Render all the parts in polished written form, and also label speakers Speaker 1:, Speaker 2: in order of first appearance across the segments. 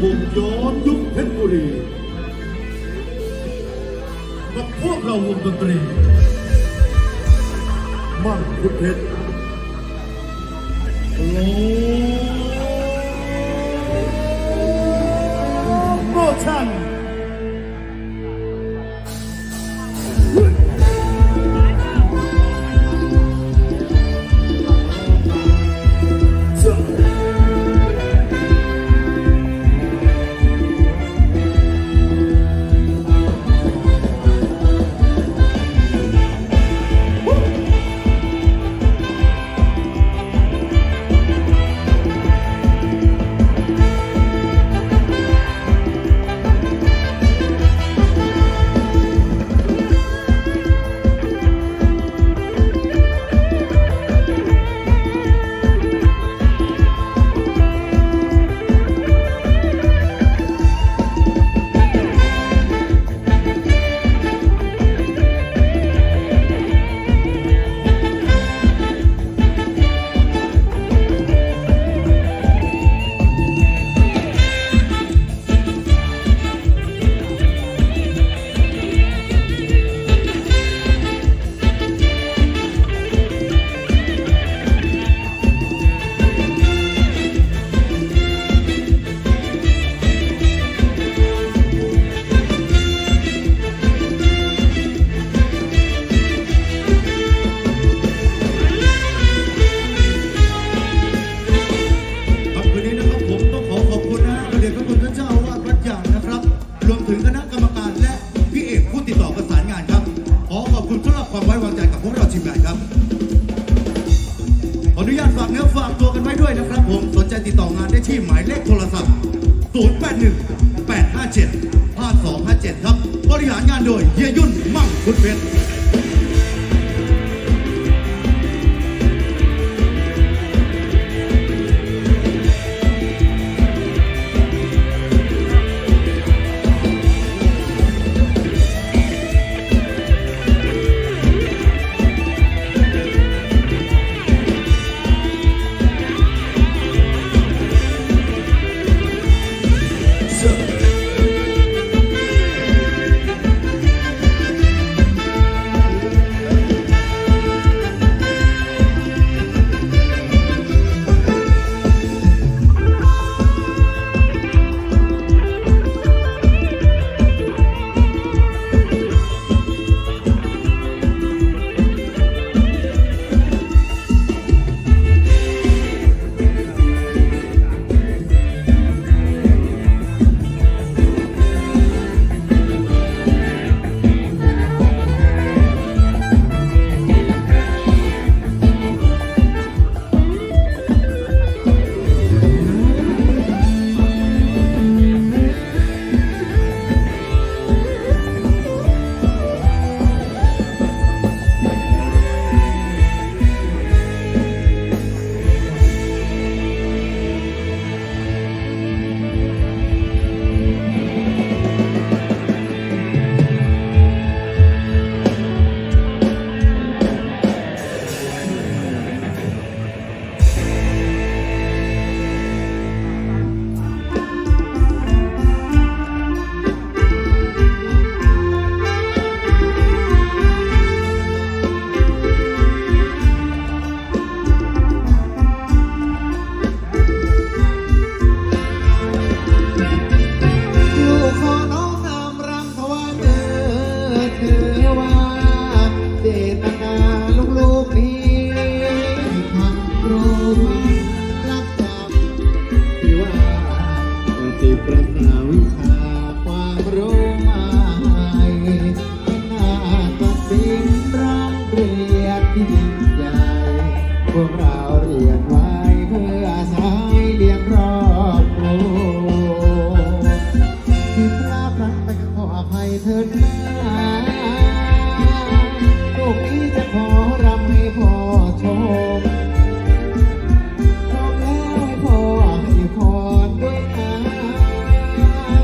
Speaker 1: วงย้อนยุคเพชรบุรีกับพวกเราวงดนตรีมั่งคุดเพชรโมชั่นติดต่องานได้ที่หมายเลขโทรศัพท์ 0818575257 ครับบริหารงานโดยเฮียยุ่นมั่งคุดเพชรพวกเราเรียนไว้เพื่ออาศัยเลี้ยงครอบครัวที่พลาดพลั้งไปขออภัยเถิดนะลูกนี้จะขอรำให้พ่อชมชมแล้วให้พ่อให้พรด้วยนะ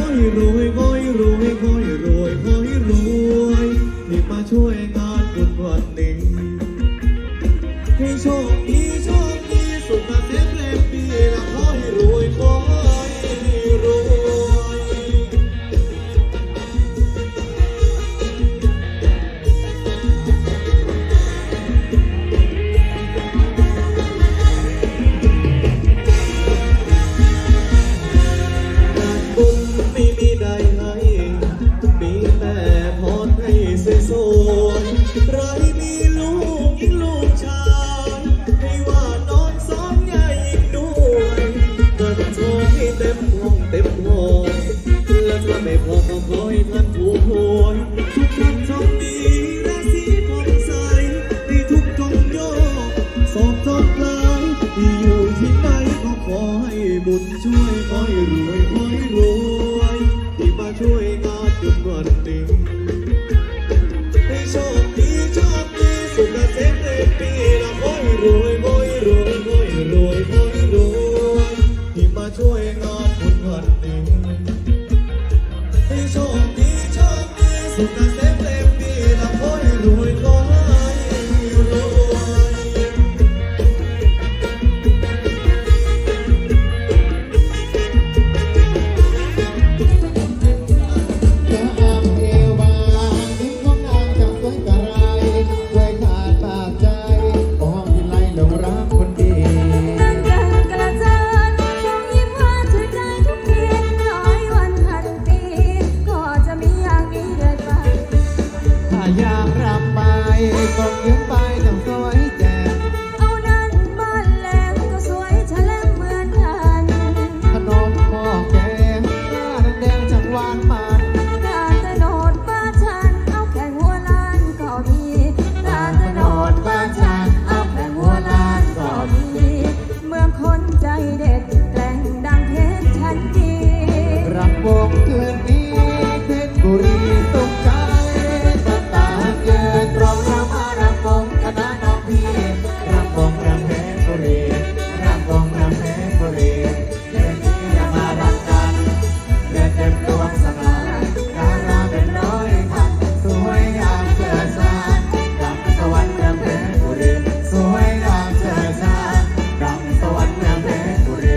Speaker 2: ให้รวยขอให้รวยขอให้รวยขอให้รวยที่มาช่วยงานบุญวันนี้ให้โชคดีโชคดีสุขเกษมแรงปีและขอให้รวยขอให้รวยบุญไม่มีใดให้มีแต่พรให้สวยๆใครมีลูกยิ่งลูกชายให้ว่าน้องสองใหญ่ยิ่งด้วยเงินทองให้เต็มห้องเต็มห้องและถ้าไม่พอก็ขอให้ท่านถูกหวยทุกท่านโชคดีราศีผ่องใสในทุกจงโยกสอบจดหลายที่อยู่ที่ไหนก็ขอให้บุญช่วยขอให้รวยขอให้รวยที่มาช่วยงานบุญวันนี้ให้โชคดีโชคดีสุขเกษมในปีละขอให้รวยขอให้รวยขอให้รวยขอให้รวยที่มาช่วยงานบุญวันนี้ให้โชคดีโชคดีสุขเกษมในปีละขอให้รวยขอให้รวย
Speaker 1: อยากรับไปก็ยืมไปต้องสวยแจ่ม
Speaker 3: เอานั้นบ้านแหลมก็สวยแฉลงเหมือนกัน
Speaker 1: ขนมหม้อแกงหน้าแดงๆจากหวานมัน
Speaker 3: การตะโนดบ้านฉันเอาแข่งหัวล้านก็มีการตะโนดบ้านฉันเอาแข่งหัวล้านก็มีเมืองคนใจเด็ดแกล้งดังเพชรฉันดี
Speaker 1: รำวงคืนนี้เพชรบุรีสุขใจตรงรำรำวงคณะน้องพี่รำวงรำเพชรบุรีรำวงรำเพชรบุรีเดือนนี้อย่ามารักกันเดือนเต็มดวงสง่าดาราเป็นร้อยพันสวยงามเสื่อชาญรำสวรรค์รำเพชรบุรีสวยงามเสื่อชาญรำสวรรค์รำเพชรบุรี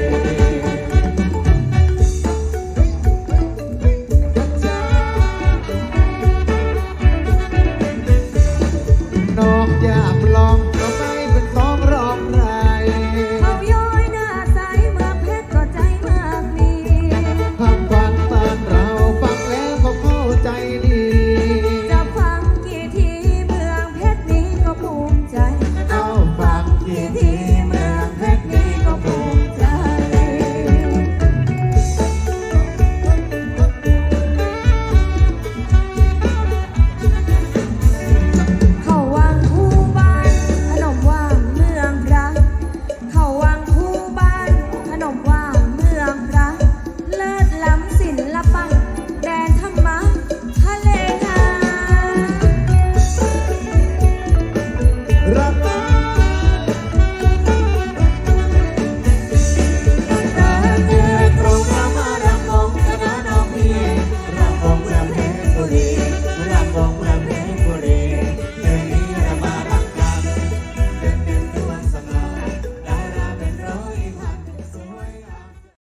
Speaker 1: น้องอยากลองก็ไม่เป็นต้องรองใคร
Speaker 3: เขาย้อยหน้าใสเมืองเพชรก็ใจมากมี
Speaker 1: คำฟังบ้านเราฟังแล้วก็เข้าใจดี
Speaker 3: จะฟังกี่ทีเมืองเพชรนี้ก็ภูมิใจ
Speaker 1: เอาฟังกี่ทีเมืองเพชรนี้ก็ภูมิใจ
Speaker 3: เขาวังคู่บ้านขนมว่างเมืองพระเขาวังคู่บ้านขนมว่างเมืองพระเลิศล้ำศิลปะแดนธรรมะทะเลงาม
Speaker 1: รักตรงรำรำวงคณะน้องพี่รำวงรำเพชรบุรีรำวงรำเพชรบุรีเดือนนี้เรามารักกันเดือนเต็มดวงสง่าดาราเป็นร้อยพันสวยงาม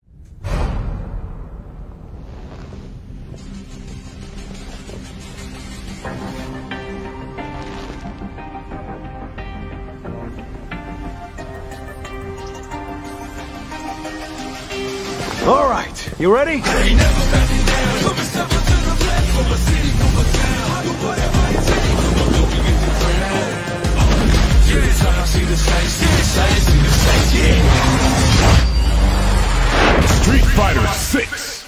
Speaker 4: All right, you ready?
Speaker 5: Street Fighter 6.